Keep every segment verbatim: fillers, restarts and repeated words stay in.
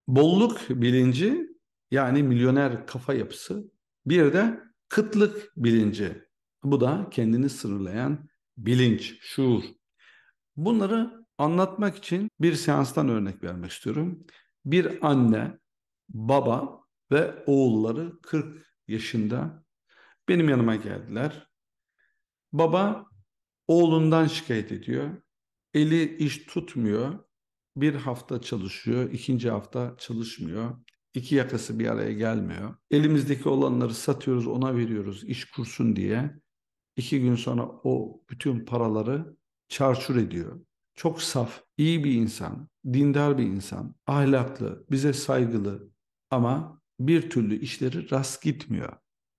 Bolluk bilinci yani milyoner kafa yapısı. Bir de kıtlık bilinci. Bu da kendini sınırlayan bilinç, şuur. Bunları anlatmak için bir seanstan örnek vermek istiyorum. Bir anne, baba ve oğulları kırk yaşında benim yanıma geldiler. Baba oğlundan şikayet ediyor. Eli iş tutmuyor. Bir hafta çalışıyor, ikinci hafta çalışmıyor. İki yakası bir araya gelmiyor. Elimizdeki olanları satıyoruz, ona veriyoruz iş kursun diye. İki gün sonra o bütün paraları çarçur ediyor. Çok saf, iyi bir insan, dindar bir insan, ahlaklı, bize saygılı ama bir türlü işleri rast gitmiyor.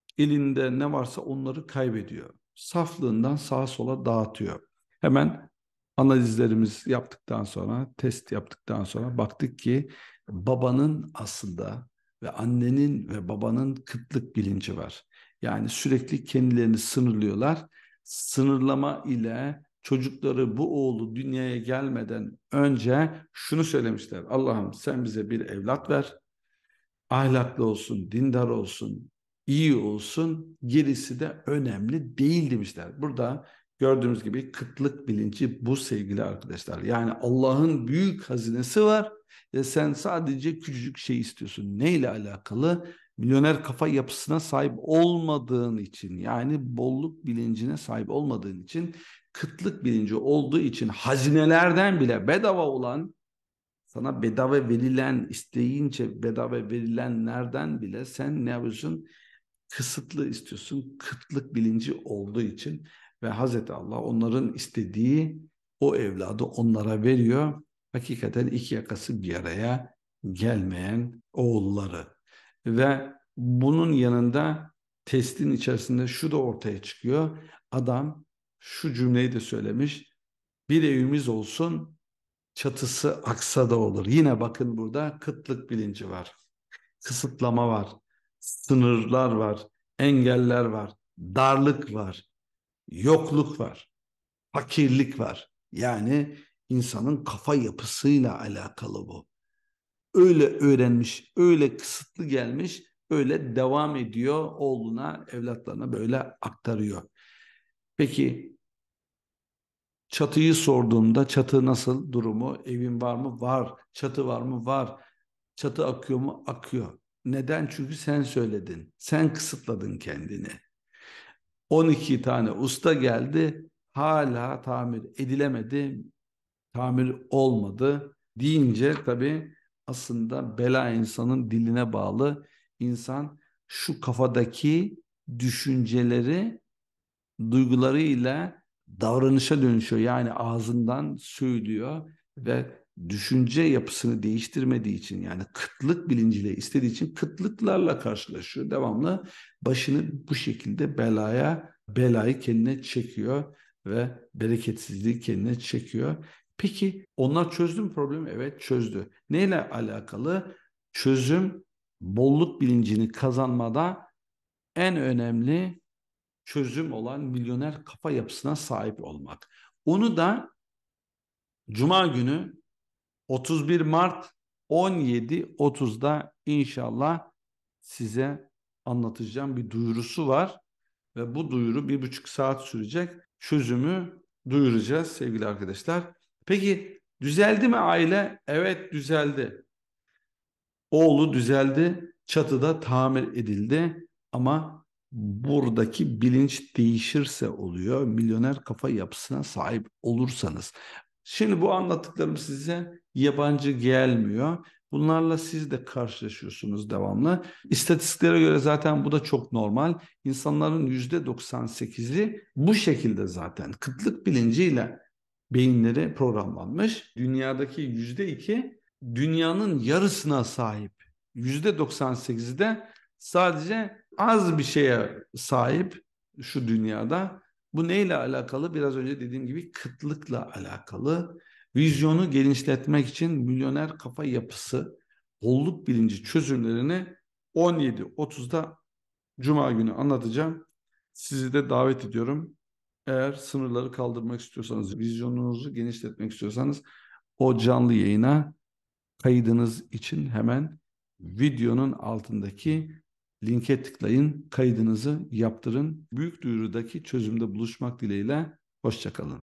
Elinde ne varsa onları kaybediyor. Saflığından sağa sola dağıtıyor. Hemen analizlerimiz yaptıktan sonra, test yaptıktan sonra baktık ki babanın aslında ve annenin ve babanın kıtlık bilinci var. Yani sürekli kendilerini sınırlıyorlar. Sınırlama ile çocukları bu oğlu dünyaya gelmeden önce şunu söylemişler. Allah'ım sen bize bir evlat ver, ahlaklı olsun, dindar olsun, iyi olsun, gerisi de önemli değil demişler. Burada gördüğümüz gibi kıtlık bilinci bu sevgili arkadaşlar. Yani Allah'ın büyük hazinesi var ve sen sadece küçücük şey istiyorsun. Neyle alakalı? Milyoner kafa yapısına sahip olmadığın için, yani bolluk bilincine sahip olmadığın için, kıtlık bilinci olduğu için hazinelerden bile bedava olan, sana bedava verilen, isteyince bedava verilenlerden bile sen ne yapıyorsun? Kısıtlı istiyorsun. Kıtlık bilinci olduğu için ve Hazreti Allah onların istediği o evladı onlara veriyor. Hakikaten iki yakası bir araya gelmeyen oğulları. Ve bunun yanında testin içerisinde şu da ortaya çıkıyor. Adam şu cümleyi de söylemiş. Bir evimiz olsun, çatısı aksa da olur. Yine bakın burada kıtlık bilinci var. Kısıtlama var. Sınırlar var. Engeller var. Darlık var. Yokluk var. Fakirlik var. Yani insanın kafa yapısıyla alakalı bu. Öyle öğrenmiş, öyle kısıtlı gelmiş, öyle devam ediyor oğluna, evlatlarına böyle aktarıyor. Peki çatıyı sorduğumda çatı nasıl durumu? Evin var mı? Var. Çatı var mı? Var. Çatı akıyor mu? Akıyor. Neden? Çünkü sen söyledin. Sen kısıtladın kendini. on iki tane usta geldi. Hala tamir edilemedi. Tamir olmadı deyince tabii aslında bela insanın diline bağlı. İnsan şu kafadaki düşünceleri duygularıyla davranışa dönüşüyor. Yani ağzından söylüyor ve düşünce yapısını değiştirmediği için, yani kıtlık bilinciyle istediği için kıtlıklarla karşılaşıyor. Devamlı başını bu şekilde belaya, belayı kendine çekiyor ve bereketsizliği kendine çekiyor. Peki onlar çözdü mü problemi? Evet, çözdü. Neyle alakalı? Çözüm bolluk bilincini kazanmada en önemli çözüm olan milyoner kafa yapısına sahip olmak. Onu da Cuma günü otuz bir Mart on yedi otuzda inşallah size anlatacağım bir duyurusu var. Ve bu duyuru bir buçuk saat sürecek. Çözümü duyuracağız sevgili arkadaşlar. Peki düzeldi mi aile? Evet, düzeldi. Oğlu düzeldi, çatıda tamir edildi ama buradaki bilinç değişirse oluyor. Milyoner kafa yapısına sahip olursanız. Şimdi bu anlattıklarım size yabancı gelmiyor. Bunlarla siz de karşılaşıyorsunuz devamlı. İstatistiklere göre zaten bu da çok normal. İnsanların yüzde doksan sekizi bu şekilde zaten kıtlık bilinciyle beyinleri programlanmış. Dünyadaki yüzde iki dünyanın yarısına sahip. yüzde doksan sekizi de sadece az bir şeye sahip şu dünyada. Bu neyle alakalı? Biraz önce dediğim gibi kıtlıkla alakalı. Vizyonu genişletmek için milyoner kafa yapısı, bolluk bilinci çözümlerini on yedi otuzda Cuma günü anlatacağım. Sizi de davet ediyorum. Eğer sınırları kaldırmak istiyorsanız, vizyonunuzu genişletmek istiyorsanız o canlı yayına Kaydınız için hemen videonun altındaki linke tıklayın, kaydınızı yaptırın. Büyük Duyuru'daki çözümde buluşmak dileğiyle, hoşça kalın.